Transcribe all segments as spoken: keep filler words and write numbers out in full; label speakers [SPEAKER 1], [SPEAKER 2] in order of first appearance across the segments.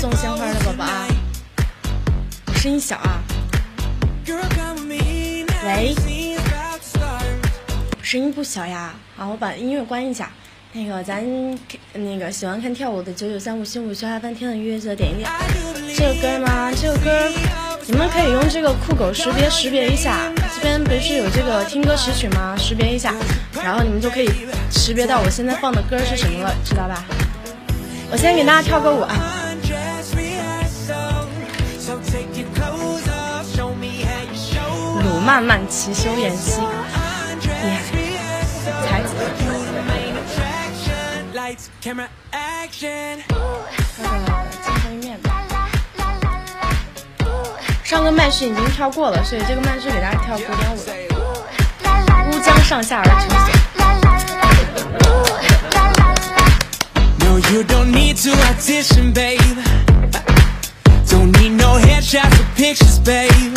[SPEAKER 1] 送鲜花的宝宝啊！我声音小啊。喂，声音不小呀。好，我把音乐关一下。那个咱那个喜欢看跳舞的九九三五七五需要翻天的音乐记得点一点。这个歌吗？这个歌你们可以用这个酷狗识别识别一下，这边不是有这个听歌识曲吗？识别一下，然后你们就可以识别到我现在放的歌是什么了，知道吧？我先给大家跳个舞啊。鲁曼曼奇修妍希，厉害，才子。那个最后一面吧。上个麦序已经跳过了，所以这个麦序给大家跳古典舞的。乌江上下而成所。No, you don't need to audition, babe. Don't need no headshots or pictures, babe.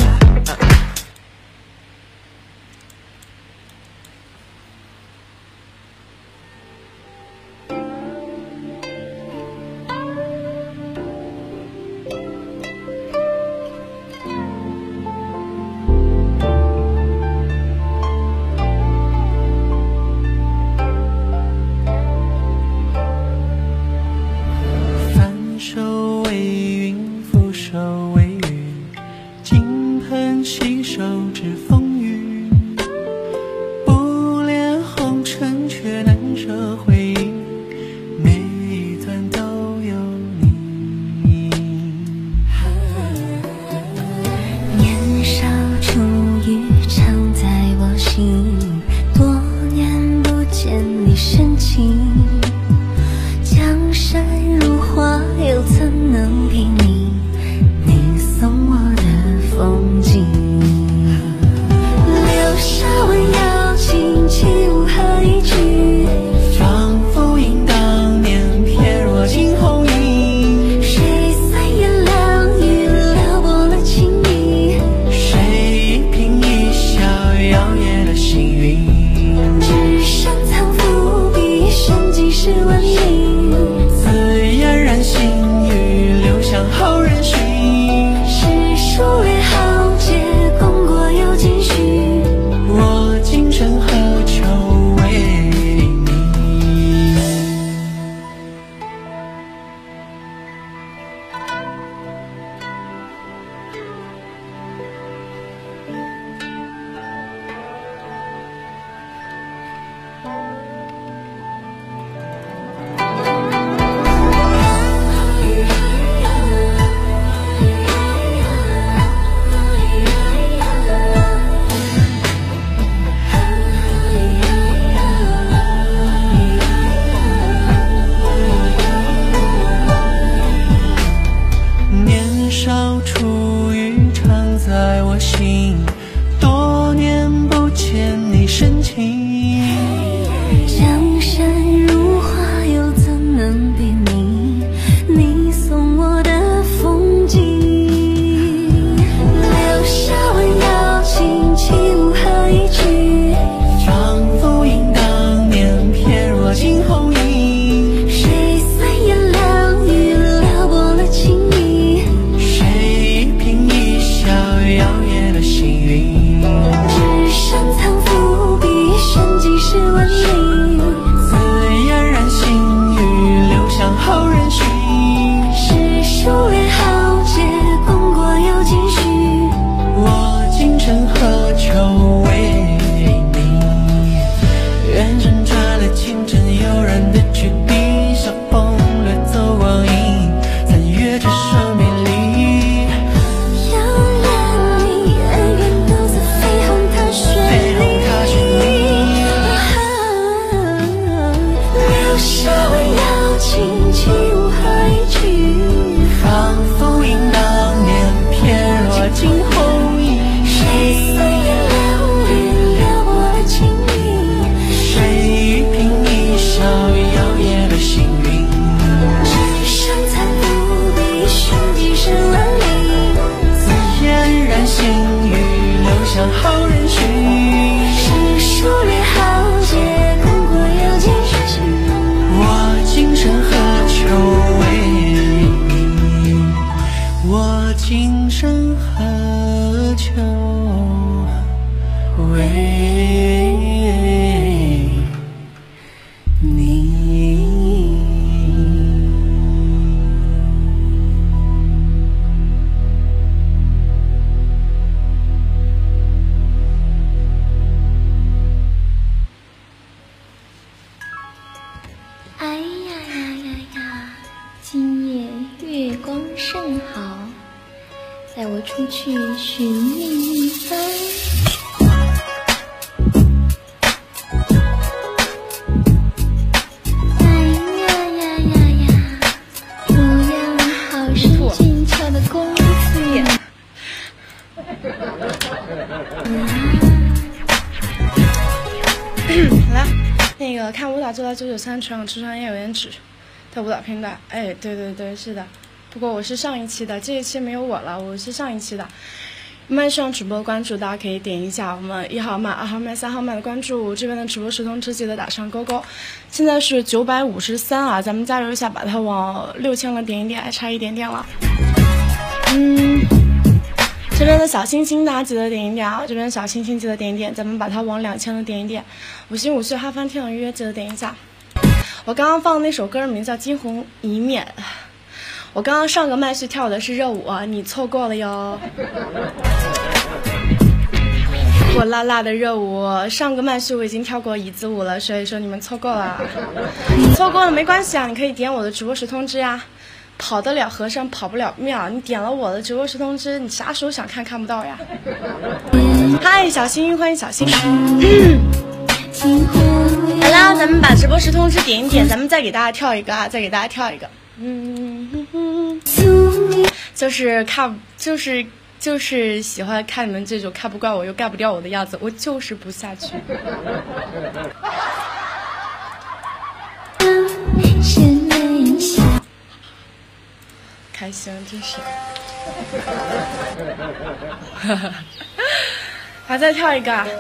[SPEAKER 2] 带我出去寻觅一番。哎呀呀呀呀！不要好生俊俏的公子。
[SPEAKER 1] 好了，那个看舞蹈做到九九三，全网出专业有点纸的舞蹈片段。哎，对对对，是的。不过我是上一期的，这一期没有我了，我是上一期的。麦上直播关注，大家可以点一下我们一号麦、二号麦、三号麦的关注，这边的直播时通知记得打上勾勾。现在是九百五十三啊，咱们加油一下，把它往六千了点一点，还差一点点了。嗯。这边的小星星大家记得点一点啊！这边小星星记得点一点，咱们把它往两千的点一点。五星五岁哈翻天朗约记得点一下。我刚刚放的那首歌名叫《惊鸿一面》，我刚刚上个麦序跳的是热舞，你错过了哟。火辣辣的热舞，上个麦序我已经跳过椅子舞了，所以说你们错过了。你错过了没关系啊，你可以点我的直播时通知呀。跑得了和尚跑不了庙，你点了我的直播时通知，你啥时候想看看不到呀？嗨，小新，欢迎小新。好啦，咱们把直播时通知点一点，咱们再给大家跳一个啊，再给大家跳一个。嗯哼哼，就是看，就是就是喜欢看你们这种看不惯我又干不掉我的样子，我就是不下去。开心，真是。还再跳一个啊！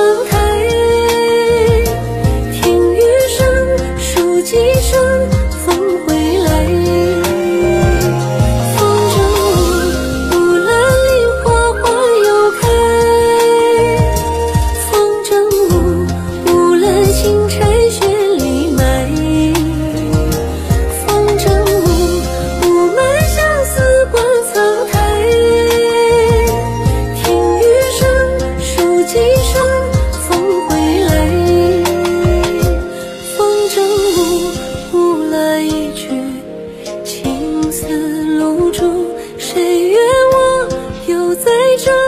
[SPEAKER 2] 风转。